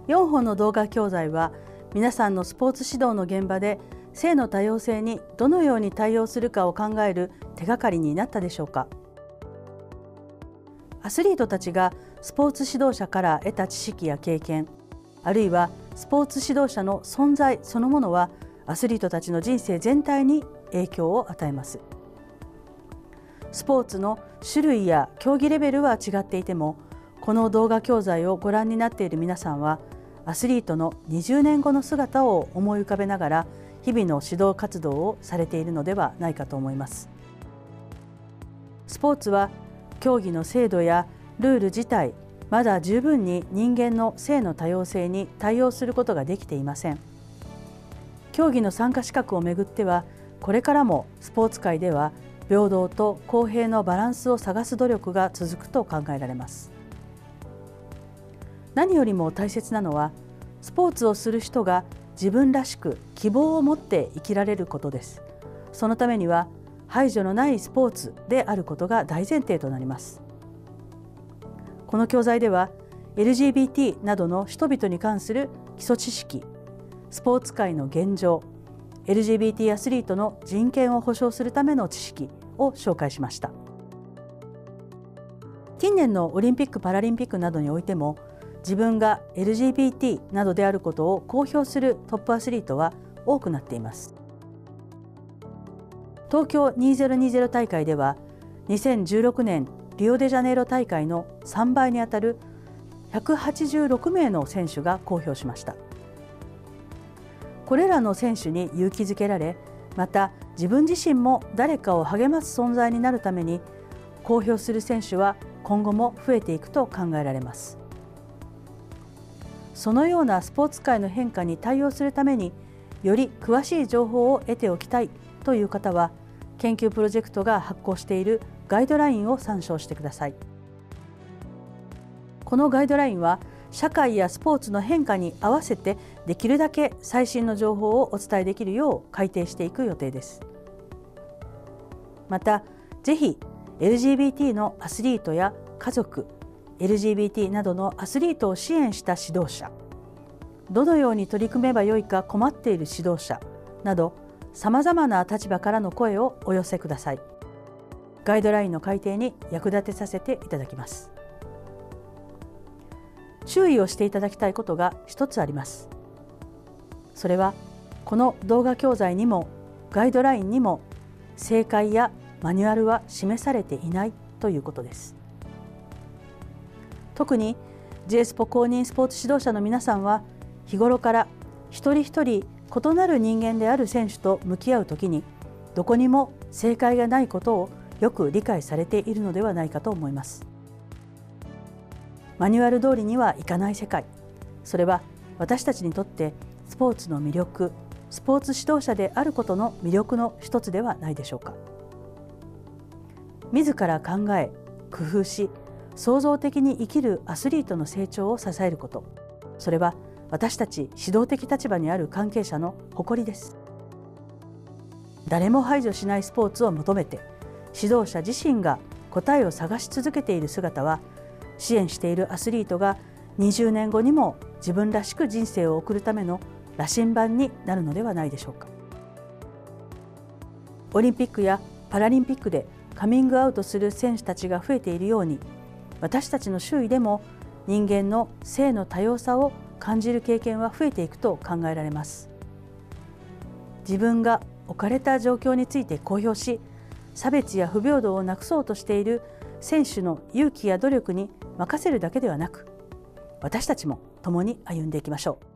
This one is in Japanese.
4本の動画教材は皆さんのスポーツ指導の現場で性の多様性にどのように対応するかを考える手がかりになったでしょうか。アスリートたちがスポーツ指導者から得た知識や経験、あるいはスポーツ指導者の存在そのものはアスリートたちの人生全体に影響を与えます。スポーツの種類や競技レベルは違っていても、この動画教材をご覧になっている皆さんはアスリートの20年後の姿を思い浮かべながら日々の指導活動をされているのではないかと思います。スポーツは競技の制度やルール自体、まだ十分に人間の性の多様性に対応することができていません。競技の参加資格をめぐっては、これからもスポーツ界では平等と公平のバランスを探す努力が続くと考えられます。何よりも大切なのは、スポーツをする人が自分らしく希望を持って生きられることです。そのためには排除のないスポーツであることが大前提となります。この教材では LGBT などの人々に関する基礎知識、スポーツ界の現状、LGBT アスリートの人権を保障するための知識を紹介しました。近年のオリンピック・パラリンピックなどにおいても、自分が LGBT などであることを公表するトップアスリートは多くなっています。東京2020大会では2016年リオデジャネイロ大会の3倍にあたる186名の選手が公表しました。これらの選手に勇気づけられ、また自分自身も誰かを励ます存在になるために公表する選手は今後も増えていくと考えられます。そのようなスポーツ界の変化に対応するためにより詳しい情報を得ておきたいという方は、研究プロジェクトが発行しているガイドラインを参照してください。このガイドラインは社会やスポーツの変化に合わせてできるだけ最新の情報をお伝えできるよう改訂していく予定です。また、ぜひ LGBT のアスリートや家族、LGBT などのアスリートを支援した指導者、どのように取り組めばよいか困っている指導者など、さまざまな立場からの声をお寄せください。ガイドラインの改訂に役立てさせていただきます。注意をしていただきたいことが一つあります。それは、この動画教材にもガイドラインにも正解やマニュアルは示されていないということです。特に J スポ公認スポーツ指導者の皆さんは、日頃から一人一人異なる人間である選手と向き合うときに、どこにも正解がないことをよく理解されているのではないかと思います。マニュアル通りにはいかない世界、それは私たちにとってスポーツの魅力、スポーツ指導者であることの魅力の一つではないでしょうか。自ら考え、工夫し、創造的に生きるアスリートの成長を支えること、それは私たち指導的立場にある関係者の誇りです。誰も排除しないスポーツを求めて、指導者自身が答えを探し続けている姿は、支援しているアスリートが20年後にも自分らしく人生を送るための羅針盤になるのではないでしょうか。オリンピックやパラリンピックでカミングアウトする選手たちが増えているように、私たちの周囲でも人間の性の多様さを感じる経験は増えていくと考えられます。自分が置かれた状況について公表し、差別や不平等をなくそうとしている選手の勇気や努力に任せるだけではなく、私たちも共に歩んでいきましょう。